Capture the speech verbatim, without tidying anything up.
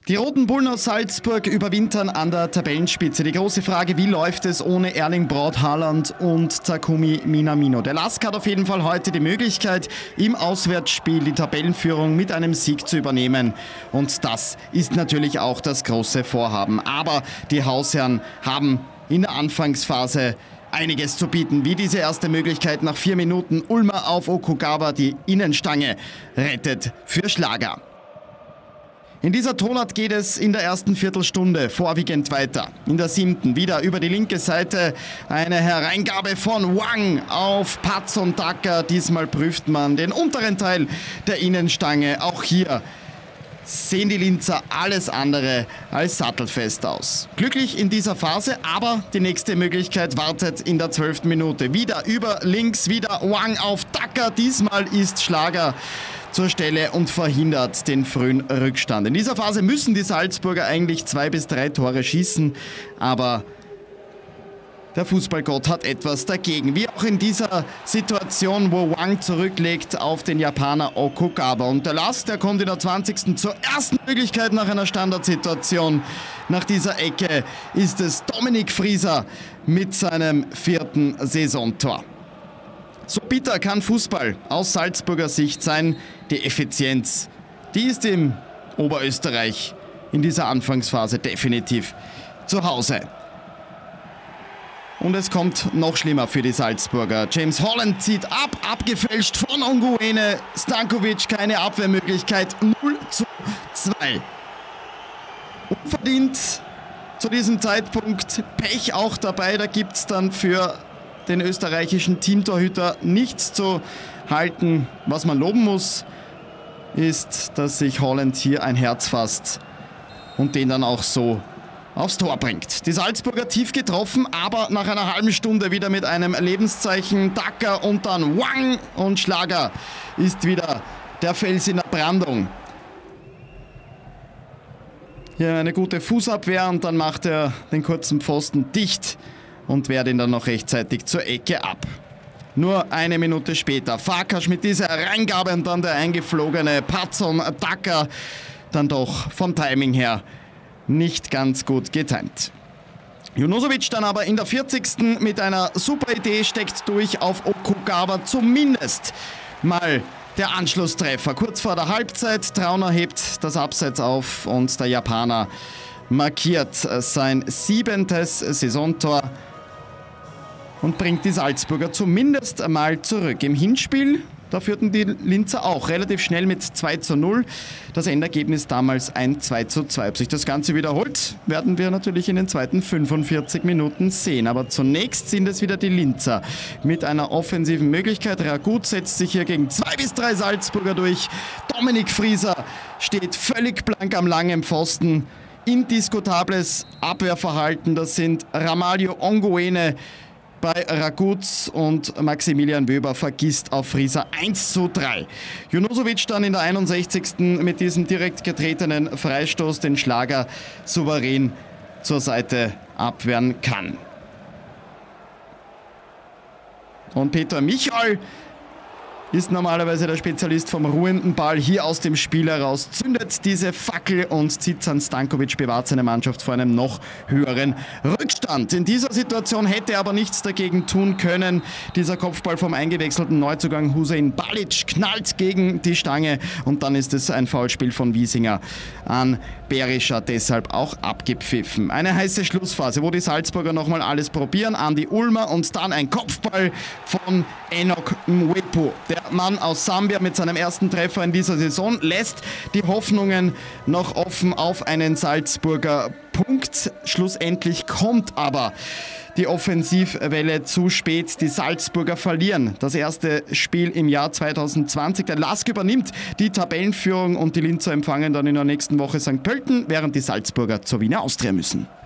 Die Roten Bullen aus Salzburg überwintern an der Tabellenspitze. Die große Frage, wie läuft es ohne Erling Braut Haaland und Takumi Minamino? Der Lask hat auf jeden Fall heute die Möglichkeit, im Auswärtsspiel die Tabellenführung mit einem Sieg zu übernehmen. Und das ist natürlich auch das große Vorhaben. Aber die Hausherren haben in der Anfangsphase einiges zu bieten, wie diese erste Möglichkeit nach vier Minuten. Ulmer auf Okugawa, die Innenstange rettet für Schlager. In dieser Tonart geht es in der ersten Viertelstunde vorwiegend weiter. In der siebten wieder über die linke Seite eine Hereingabe von Wang auf Patz und Dacker. Diesmal prüft man den unteren Teil der Innenstange. Auch hier sehen die Linzer alles andere als sattelfest aus. Glücklich in dieser Phase, aber die nächste Möglichkeit wartet in der zwölften Minute. Wieder über links, wieder Wang auf Dacker. Diesmal ist Schlager zur Stelle und verhindert den frühen Rückstand. In dieser Phase müssen die Salzburger eigentlich zwei bis drei Tore schießen, aber der Fußballgott hat etwas dagegen. Wie auch in dieser Situation, wo Wang zurücklegt auf den Japaner Okugawa. Und der Lask, der kommt in der zwanzigsten zur ersten Möglichkeit nach einer Standardsituation. Nach dieser Ecke ist es Dominik Frieser mit seinem vierten Saisontor. So bitter kann Fußball aus Salzburger Sicht sein. Die Effizienz, die ist im Oberösterreich in dieser Anfangsphase definitiv zu Hause. Und es kommt noch schlimmer für die Salzburger. James Holland zieht ab, abgefälscht von Onguene. Stankovic, keine Abwehrmöglichkeit, null zu zwei. Unverdient zu diesem Zeitpunkt, Pech auch dabei, da gibt es dann für den österreichischen Teamtorhüter nichts zu halten. Was man loben muss, ist, dass sich Holland hier ein Herz fasst und den dann auch so aufs Tor bringt. Die Salzburger tief getroffen, aber nach einer halben Stunde wieder mit einem Lebenszeichen. Dacker und dann Wang und Schlager ist wieder der Fels in der Brandung. Hier eine gute Fußabwehr und dann macht er den kurzen Pfosten dicht und wehrt ihn dann noch rechtzeitig zur Ecke ab. Nur eine Minute später Farkas mit dieser Reingabe und dann der eingeflogene Patson Dacker, dann doch vom Timing her nicht ganz gut getimt. Junusovic dann aber in der vierzigsten mit einer super Idee steckt durch auf Okugawa, zumindest mal der Anschlusstreffer. Kurz vor der Halbzeit, Trauner hebt das Abseits auf und der Japaner markiert sein siebentes Saisontor und bringt die Salzburger zumindest einmal zurück. Im Hinspiel, da führten die Linzer auch relativ schnell mit zwei zu null. Das Endergebnis damals ein zwei zu zwei. Ob sich das Ganze wiederholt, werden wir natürlich in den zweiten fünfundvierzig Minuten sehen. Aber zunächst sind es wieder die Linzer mit einer offensiven Möglichkeit. Ragut setzt sich hier gegen zwei bis drei Salzburger durch. Dominik Frieser steht völlig blank am langen Pfosten. Indiskutables Abwehrverhalten, das sind Ramalho Onguene bei Raguz und Maximilian Wöber vergisst auf Frieser eins zu drei. Junusovic dann in der einundsechzigsten mit diesem direkt getretenen Freistoß den Schlager souverän zur Seite abwehren kann. Und Peter Michal ist normalerweise der Spezialist vom ruhenden Ball. Hier aus dem Spiel heraus zündet diese Fackel und Zizan Stankovic bewahrt seine Mannschaft vor einem noch höheren Rückstand. In dieser Situation hätte er aber nichts dagegen tun können. Dieser Kopfball vom eingewechselten Neuzugang Hussein Balic knallt gegen die Stange und dann ist es ein Foulspiel von Wiesinger an Berischer, deshalb auch abgepfiffen. Eine heiße Schlussphase, wo die Salzburger nochmal alles probieren. Andi Ulmer und dann ein Kopfball von Enoch Mwepu. Der Mann aus Sambia mit seinem ersten Treffer in dieser Saison lässt die Hoffnungen noch offen auf einen Salzburger Punkt. Schlussendlich kommt aber die Offensivwelle zu spät. Die Salzburger verlieren das erste Spiel im Jahr zweitausendzwanzig. Der Lask übernimmt die Tabellenführung und die Linzer empfangen dann in der nächsten Woche Sankt Pölten, während die Salzburger zur Wiener Austria müssen.